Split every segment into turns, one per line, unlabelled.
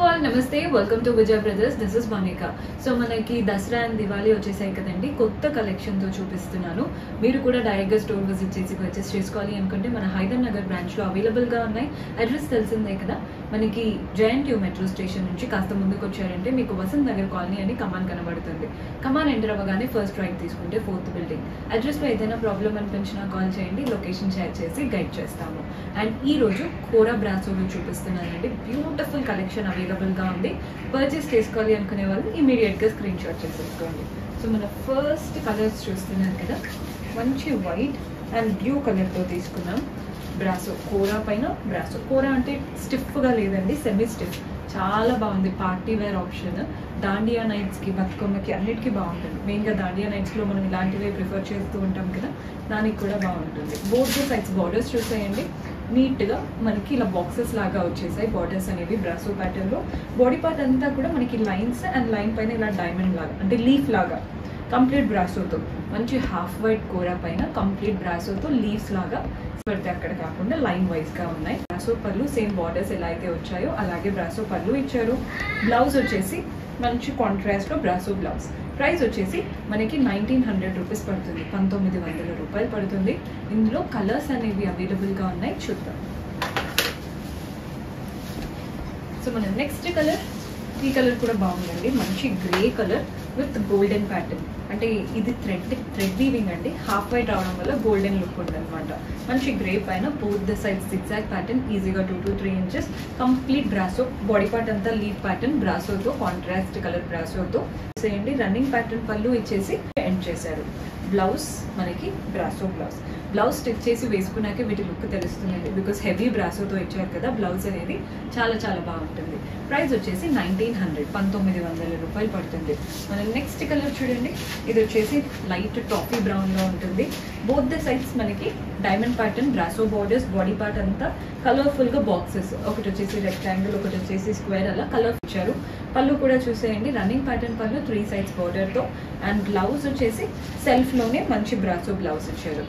All నమస్తే welcome to Vijay Brothers. This is Monika. So మనకి Dasara and Diwali వచ్చేసాయి కదండి, కొత్త కలెక్షన్ తో చూపిస్తున్నాను. మీరు కూడా డైరెక్ట్ గా స్టోర్ విజిట్ చేసి పర్చేస్ చేసుకోవాలి అనుకుంటే మన హైదర్ నగర్ బ్రాంచ్ లో అవైలబుల్ గా ఉన్నాయి. అడ్రస్ తెలిసిందే కదా, మనకి జేఎన్టీయూ మెట్రో స్టేషన్ నుంచి కాస్త ముందుకు వచ్చారంటే మీకు వసంత్ నగర్ కాలనీ అని కమాన్ కనబడుతుంది. కమాన్ ఎంటర్ అవ్వగానే ఫస్ట్ రైట్ తీసుకుంటే 4th బిల్డింగ్. అడ్రస్ లో ఏదైనా ప్రాబ్లం అనిపించినా కాల్ చేయండి, లొకేషన్ షేర్ చేసి గైడ్ చేస్తాము. అండ్ ఈ రోజు కోరా బ్రాసోలు చూపిస్తున్నానండి. బ్యూటిఫుల్ కలెక్షన్ అవైలబుల్ గా ఉంది. పర్చేస్ చేసుకోవాలి అనుకునే వాళ్ళు ఇమీడియట్ గా స్క్రీన్ షాట్ చేసేసుకోండి. సో మన ఫస్ట్ కలర్స్ చూస్తున్నారు కదా, మంచి వైట్ అండ్ బ్లూ కలర్ తో తీసుకున్నాం. బ్రాసో కోరా పైన బ్రాసో. కోరా అంటే స్టిఫ్ గా లేదండి, సెమీ స్టిఫ్. చాలా బాగుంది. Party wear option. Dandiya nights కి, బతుకమ్మకి అన్నిటికీ బాగుంటుంది. మెయిన్ గా దాండియా నైట్స్ లో మనం ఇలాంటివే ప్రిఫర్ చేస్తూ ఉంటాం కదా, దానికి కూడా బాగుంటుంది. బోత్ ద సైడ్స్ బార్డర్స్ చూసేయండి, నీట్ గా మనకి ఇలా బాక్సెస్ లాగా వచ్చేసాయి బార్డర్స్ అనేవి బ్రాసో ప్యాటర్న్ లో. బాడీ పార్ట్ అంతా కూడా మనకి లైన్స్ అండ్ లైన్ పైన ఇలా డైమండ్ లాగా అంటే లీఫ్ లాగా కంప్లీట్ బ్రాసోతో, మంచి హాఫ్ వైట్ కోరా పైన కంప్లీట్ బ్రాసోతో లీవ్స్ లాగా పడితే అక్కడ కాకుండా లైన్ వైజ్ గా ఉన్నాయి. బ్రాసో పళ్ళు సేమ్ బార్డర్స్ ఎలా అయితే వచ్చాయో అలాగే బ్రాసో పళ్ళు ఇచ్చారు. బ్లౌజ్ వచ్చేసి మంచి కాంట్రాస్ట్ లో బ్రాసో బ్లౌజ్. ప్రైస్ వచ్చేసి మనకి 1900 రూపీస్ పడుతుంది, 1900 రూపాయలు పడుతుంది. ఇందులో కలర్స్ అనేవి అవైలబుల్ గా ఉన్నాయి, చూద్దాం. సో మన నెక్స్ట్ కలర్, ఈ కలర్ కూడా బాగుందండి. మంచి grey colour with golden pattern. అంటే ఇది థ్రెడ్ వీవింగ్ అండి, హాఫ్ వైట్ రావడం వల్ల గోల్డెన్ లుక్ ఉంటుంది అనమాట. మంచి గ్రే పైన both the side zigzag pattern, ఈజీగా 2 to 3 inches. Complete brasso. Body part అంతా లీఫ్ ప్యాటర్న్ బ్రాసోతో, కాంట్రాస్ట్ కలర్ బ్రాసోతో చేయండి. రన్నింగ్ ప్యాటర్న్ పళ్ళు ఇచ్చేసి ఎండ్ చేశారు. బ్లౌజ్ మనకి బ్రాసో బ్లౌజ్. బ్లౌజ్ స్టిచ్ చేసి వేసుకున్నాకే వీటి లుక్ తెలుస్తుంది, బికాస్ హెవీ బ్రాసోతో ఇచ్చారు కదా. బ్లౌజ్ అనేది చాలా చాలా బాగుంటుంది. ప్రైస్ వచ్చేసి 1900 రూపాయలు పడుతుంది. మన నెక్స్ట్ కలర్ చూడండి, ఇది వచ్చేసి లైట్ టాఫీ బ్రౌన్ లో ఉంటుంది. బోత్ ద సైడ్స్ మనకి diamond pattern brasso borders. Body part అంతా కలర్ఫుల్ గా బాక్సెస్, ఒకటి వచ్చేసి రెక్టాంగిల్, ఒకటి వచ్చేసి స్క్వేర్, అలా కలర్ ఇచ్చారు. పళ్ళు కూడా చూసేయండి, running pattern pallu 3 sides border తో. అండ్ బ్లౌజ్ వచ్చేసి సెల్ఫ్ లోనే మంచి బ్రాసో బ్లౌజ్ ఇచ్చారు.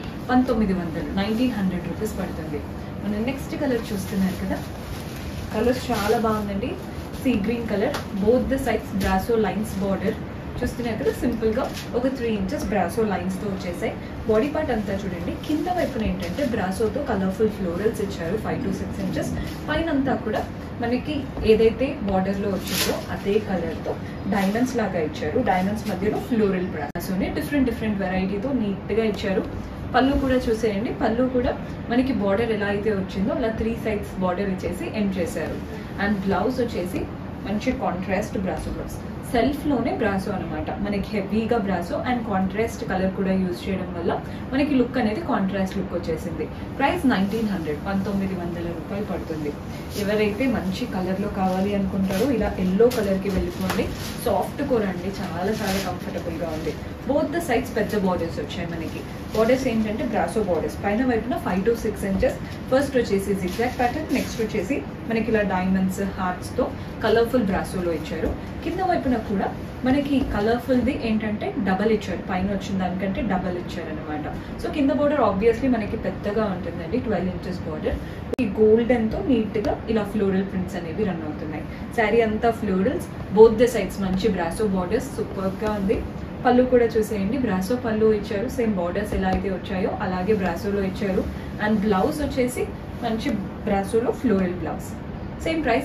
1900 రూపీస్ పడుతుంది. మన నెక్స్ట్ కలర్ చూస్తున్నారు కదా, కలర్స్ చాలా బాగుందండి. Sea green colour, both the sides brasso lines border చూస్తున్నారు కదా. సింపుల్ గా ఒక 3 inches బ్రాసో లైన్స్ తో వచ్చేసాయి. బాడీ పార్ట్ అంతా చూడండి, కింద వైపున ఏంటంటే బ్రాసోతో కలర్ఫుల్ ఫ్లోరల్స్ ఇచ్చారు 5 to 6 inches. పైన అంతా కూడా మనకి ఏదైతే బార్డర్ లో వచ్చిందో అదే కలర్ తో డైమండ్స్ లాగా ఇచ్చారు. డైమండ్స్ మధ్యలో ఫ్లోరల్ బ్రాసోని డిఫరెంట్ వెరైటీతో నీట్ గా ఇచ్చారు. పళ్ళు కూడా చూసేయండి, పళ్ళు కూడా మనకి బార్డర్ ఎలా అయితే వచ్చిందో అలా 3 sides బార్డర్ ఇచ్చేసి ఎండ్ చేశారు. అండ్ బ్లౌజ్ వచ్చేసి మంచి కాంట్రాస్ట్ బ్రాసో బ్లౌజ్. సెల్ఫ్ లోనే బ్రాసో అనమాట, మనకి హెవీగా బ్రాసో అండ్ కాంట్రాస్ట్ కలర్ కూడా యూజ్ చేయడం వల్ల మనకి లుక్ అనేది కాంట్రాస్ట్ లుక్ వచ్చేసింది. ప్రైస్ 1900 రూపాయలు పడుతుంది. ఎవరైతే మంచి కలర్ లో కావాలి అనుకుంటారో ఇలా ఎల్లో కలర్ కి వెళ్ళిపోండి. సాఫ్ట్ కోర్ అండి, చాలా చాలా కంఫర్టబుల్ గా ఉంది. బోత్ ద సైడ్స్ పెద్ద బార్డర్స్ వచ్చాయి మనకి. బార్డర్స్ ఏంటంటే బ్రాసో బార్డర్స్, పైన వైపున 5 to 6 inches. ఫస్ట్ వచ్చేసి zigzag ప్యాటర్న్, నెక్స్ట్ వచ్చేసి మనకి ఇలా డైమండ్స్ హార్ట్స్ తో కలర్ఫుల్ బ్రాసోలో ఇచ్చారు. కింద వైపున కూడా మనకి కలర్ఫుల్ ది ఏంటంటే డబల్ ఇచ్చారు, పైన వచ్చిన దానికంటే డబల్ ఇచ్చారు అనమాట. సో కింద బార్డర్ ఆబ్వియస్లీ మనకి పెద్దగా ఉంటుందండి, 12 inches బార్డర్. ఈ గోల్డెన్ తో నీట్ గా ఇలా ఫ్లోరల్ ప్రింట్స్ అనేవి రన్ అవుతున్నాయి. శారీ అంతా ఫ్లోరల్స్, బోత్ ద సైడ్స్ మంచి బ్రాసో బార్డర్స్, సూపర్ గా ఉంది. పళ్ళు కూడా చూసేయండి, బ్రాసో పళ్ళు ఇచ్చారు. సేమ్ బార్డర్స్ ఎలా అయితే వచ్చాయో అలాగే బ్రాసోలో ఇచ్చారు. అండ్ బ్లౌజ్ వచ్చేసి మంచి బ్రాసోలో ఫ్లోరల్ బ్లౌజ్. సేమ్ ప్రైస్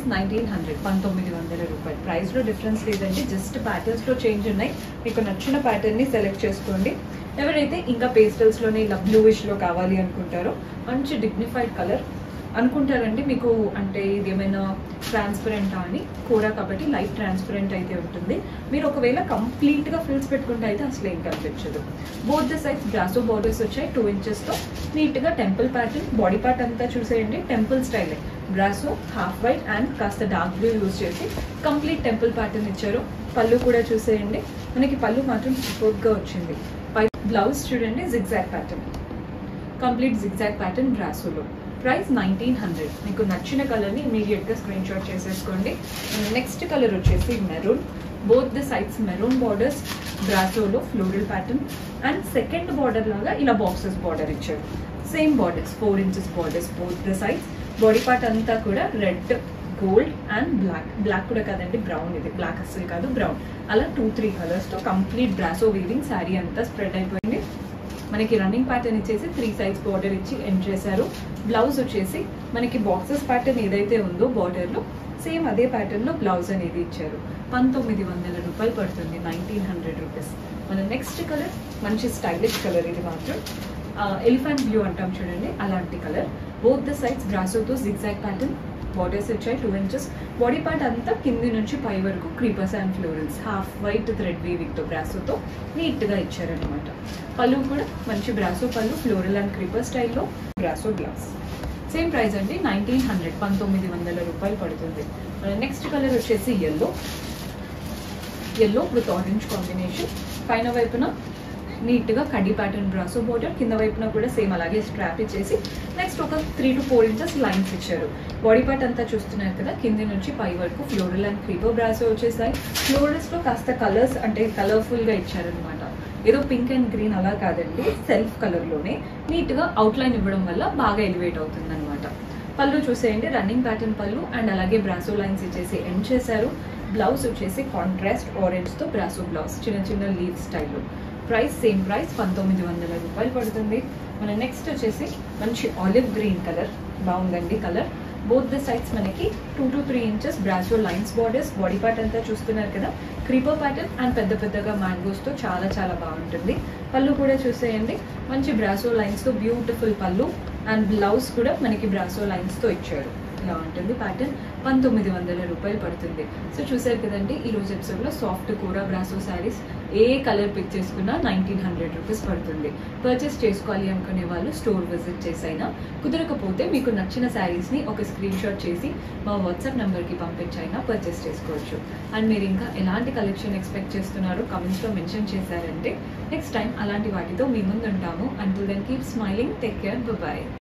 1900 రూపాయలు. ప్రైస్ లో డిఫరెన్స్ లేదండి, జస్ట్ ప్యాటర్న్స్ లో చేంజ్ ఉన్నాయి. మీకు నచ్చిన ప్యాటర్న్ ని సెలెక్ట్ చేసుకోండి. ఎవరైతే ఇంకా పేస్టల్స్ లోనే ఇలా బ్లూయిష్ లో కావాలి అనుకుంటారో, మంచి డిగ్నిఫైడ్ కలర్ అనుకుంటారండి. మీకు అంటే ఇది ఏమైనా ట్రాన్స్పరెంటా అని, కోరా కాబట్టి లైట్ ట్రాన్స్పరెంట్ అయితే ఉంటుంది. మీరు ఒకవేళ కంప్లీట్ గా ఫ్రిల్స్ పెట్టుకుంటే అయితే అసలు ఏం కనిపించదు. Both the sides brasso borders వచ్చాయి 2 inches తో. నీట్ గా టెంపుల్ ప్యాటర్న్. బాడీ పార్ట్ అంతా చూసేయండి, temple style. Brasso half white and కాస్త డార్క్ బ్లూ యూజ్ చేసి కంప్లీట్ టెంపుల్ ప్యాటర్న్ ఇచ్చారు. పళ్ళు కూడా చూసేయండి, మనకి పళ్ళు మాత్రం సూపర్ గా వచ్చింది. బ్లౌజ్ చూడండి, zigzag pattern, complete zigzag pattern బ్రాసోలో. ప్రైస్ 1900. మీకు నచ్చిన కలర్ని ఇమీడియట్గా స్క్రీన్ షాట్ చేసేసుకోండి. నెక్స్ట్ కలర్ వచ్చేసి maroon. Both the sides maroon borders, బ్రాసోలో floral pattern. And second border లాగా ఇలా బాక్సెస్ బార్డర్ ఇచ్చారు. Same borders 4 inches borders both the sides. Body part అంతా కూడా రెడ్ గోల్డ్ అండ్ బ్లాక్ కూడా కాదండి, బ్రౌన్. ఇది బ్లాక్ అస్సలు కాదు, బ్రౌన్. అలా 2-3 కలర్స్తో కంప్లీట్ బ్రాసో వీవింగ్ శారీ అంతా స్ప్రెడ్ అయిపోయింది. మనకి రన్నింగ్ ప్యాటర్న్ ఇచ్చేసి 3 సైజ్ బార్డర్ ఇచ్చి ఎండ్ చేశారు. బ్లౌజ్ వచ్చేసి మనకి బాక్సెస్ ప్యాటర్న్ ఏదైతే ఉందో బార్డర్లో సేమ్ అదే ప్యాటర్న్లో బ్లౌజ్ అనేది ఇచ్చారు. 1900 రూపాయలు పడుతుంది, 1900 రూపీస్. మన నెక్స్ట్ కలర్ మంచి స్టైలిష్ కలర్. ఇది మాత్రం ఎలిఫెంట్ బ్లూ అంటాం చూడండి, అలాంటి కలర్. బోత్ ద సైడ్స్ బ్రాసోతో జిగ్జాగ్ ప్యాటర్న్ బార్డర్స్ వచ్చాయి 2 ఇంచెస్. బాడీ పార్ట్ అంతా కింది నుంచి పై వరకు creepers and florals half white thread వీవింగ్తో బ్రాసోతో నీట్గా ఇచ్చారనమాట. పళ్ళు కూడా మంచి బ్రాసో పళ్ళు, ఫ్లోరల్ అండ్ క్రీపర్ స్టైల్లో బ్రాసో బ్లౌజ్. సేమ్ ప్రైస్ అండి, 1900, 1900 రూపాయలు పడుతుంది. నెక్స్ట్ కలర్ వచ్చేసి ఎల్లో విత్ ఆరెంజ్ కాంబినేషన్. పైన వైపున నీట్గా కడ్డీ ప్యాటర్న్ బ్రాసో బోర్డర్, కింద వైపున కూడా సేమ్ అలాగే స్ట్రాప్ ఇచ్చేసి నెక్స్ట్ ఒక 3 to 4 ఇంచెస్ లైన్స్ ఇచ్చారు. బాడీ పార్ట్ అంతా చూస్తున్నారు కదా, కింది నుంచి పై వరకు ఫ్లోరల్ అండ్ క్రీపర్ బ్రాసో వచ్చేసాయి. ఫ్లోరల్స్లో కాస్త కలర్స్ అంటే కలర్ఫుల్గా ఇచ్చారనమాట. ఏదో పింక్ అండ్ గ్రీన్ అలా కాదండి, సెల్ఫ్ కలర్లోనే నీట్గా అవుట్లైన్ ఇవ్వడం వల్ల బాగా ఎలివేట్ అవుతుంది అనమాట. పళ్ళు చూసేయండి, రన్నింగ్ ప్యాటర్న్ పళ్ళు అండ్ అలాగే బ్రాసో లైన్స్ ఇచ్చేసి ఎండ్ చేశారు. బ్లౌజ్ వచ్చేసి కాంట్రాస్ట్ ఆరెంజ్తో బ్రాసో బ్లౌజ్, చిన్న చిన్న లీవ్ స్టైల్లో. ప్రైస్ సేమ్ ప్రైస్, 1900 రూపాయలు పడుతుంది. మన నెక్స్ట్ వచ్చేసి మంచి ఆలివ్ గ్రీన్ కలర్, బాగుందండి కలర్. బోత్ ద సైడ్స్ మనకి 2 to 3 inches brasso lines borders. Body part అంతా చూస్తున్నారు కదా, క్రీపర్ ప్యాటర్న్ అండ్ పెద్ద పెద్దగా మ్యాంగోస్తో చాలా చాలా బాగుంటుంది. పళ్ళు కూడా చూసేయండి, మంచి బ్రాసో లైన్స్తో బ్యూటిఫుల్ పళ్ళు అండ్ బ్లౌజ్ కూడా మనకి బ్రాసో లైన్స్తో ఇచ్చారు. ఇలా ఉంటుంది ప్యాటర్న్, 1900 రూపాయలు పడుతుంది. సో చూసారు కదండి ఈరోజు ఎపిసోడ్లో సాఫ్ట్ కూర బ్రాసో శారీస్ ఏ కలర్ పిక్ చేసుకున్నా 1900 రూపీస్ పడుతుంది. పర్చేస్ చేసుకోవాలి అనుకునే వాళ్ళు స్టోర్ విజిట్ చేసైనా, కుదరకపోతే మీకు నచ్చిన శారీస్ని ఒక స్క్రీన్ షాట్ చేసి మా వాట్సాప్ నెంబర్కి పంపించైనా పర్చేస్ చేసుకోవచ్చు. అండ్ మీరు ఇంకా ఎలాంటి కలెక్షన్ ఎక్స్పెక్ట్ చేస్తున్నారో కమెంట్స్లో మెన్షన్ చేశారంటే నెక్స్ట్ టైం అలాంటి వాటితో మీ ముందు ఉంటాము. Until then keep smiling, take care, bye.